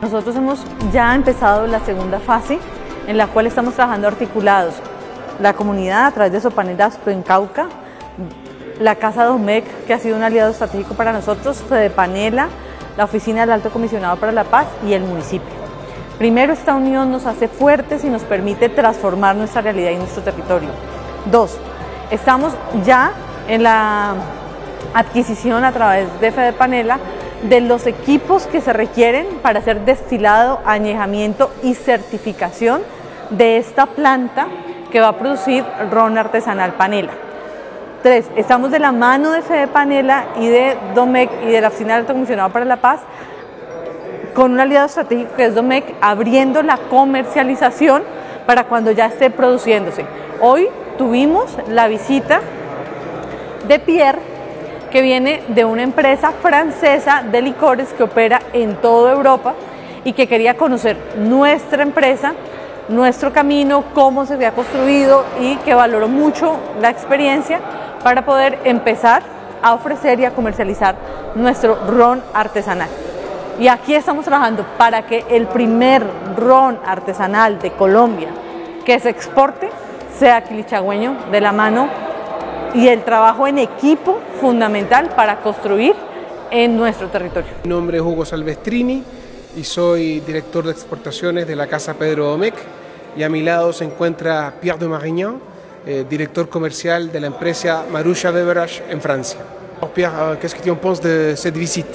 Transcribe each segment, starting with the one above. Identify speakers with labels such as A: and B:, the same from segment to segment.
A: Nosotros hemos ya empezado la segunda fase en la cual estamos trabajando articulados. La comunidad a través de Sopaneras en Cauca, la Casa Domecq, que ha sido un aliado estratégico para nosotros, Fedepanela, la Oficina del Alto Comisionado para la Paz y el municipio. Primero, esta unión nos hace fuertes y nos permite transformar nuestra realidad y nuestro territorio. Dos, estamos ya en la adquisición a través de Fedepanela de los equipos que se requieren para hacer destilado, añejamiento y certificación de esta planta que va a producir ron artesanal Panela. 3. Estamos de la mano de Fedepanela y de Domecq y de la Oficina del Alto Comisionado para la Paz con un aliado estratégico que es Domecq, abriendo la comercialización para cuando ya esté produciéndose. Hoy tuvimos la visita de Pierre, que viene de una empresa francesa de licores que opera en toda Europa y que quería conocer nuestra empresa, nuestro camino, cómo se había construido, y que valoró mucho la experiencia para poder empezar a ofrecer y a comercializar nuestro ron artesanal. Y aquí estamos trabajando para que el primer ron artesanal de Colombia que se exporte sea quilichagüeño, de la mano y el trabajo en equipo fundamental para construir en nuestro territorio.
B: Mi nombre es Hugo Salvestrini y soy director de exportaciones de la Casa Pedro Domecq, y a mi lado se encuentra Pierre de Marignan, director comercial de la empresa Marucha Beverage en Francia. Pierre, qu'est-ce que tu en penses de cette visite?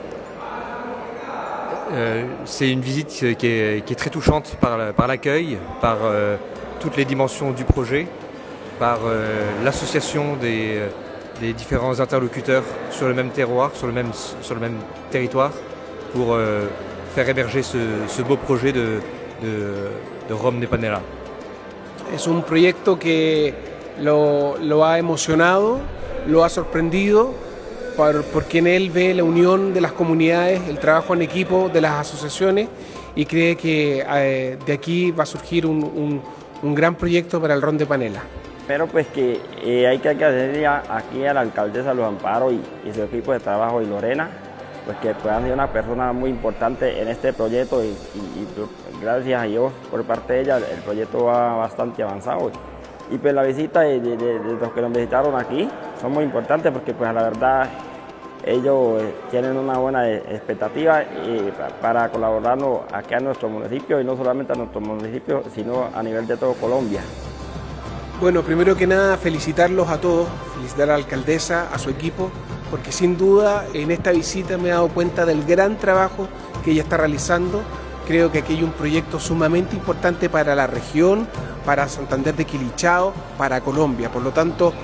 C: C'est une visite qui est très touchante par l'accueil, par toutes les dimensions du projet, par l'association des différents interlocuteurs sur le même terroir, sur le même territoire, pour faire émerger ce beau projet de ron de Panela.
B: Es un proyecto que lo ha emocionado, lo ha sorprendido, porque en él ve la unión de las comunidades, el trabajo en equipo de las asociaciones, y cree que de aquí va a surgir un gran proyecto para el ron de Panela.
D: Pero pues que hay que agradecer aquí a la alcaldesa Luz Amparo y su equipo de trabajo, y Lorena, pues que han sido una persona muy importante en este proyecto, y gracias a Dios por parte de ella el proyecto va bastante avanzado. Y pues la visita de los que nos visitaron aquí son muy importantes, porque pues la verdad ellos tienen una buena expectativa para colaborarnos aquí a nuestro municipio, y no solamente a nuestro municipio, sino a nivel de todo Colombia.
B: Bueno, primero que nada felicitarlos a todos, felicitar a la alcaldesa, a su equipo, porque sin duda en esta visita me he dado cuenta del gran trabajo que ella está realizando. Creo que aquí hay un proyecto sumamente importante para la región, para Santander de Quilichao, para Colombia. Por lo tanto,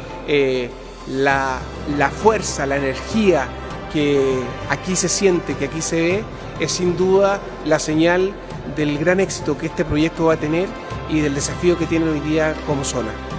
B: la fuerza, la energía que aquí se siente, que aquí se ve, es sin duda la señal del gran éxito que este proyecto va a tener y del desafío que tiene hoy día como zona.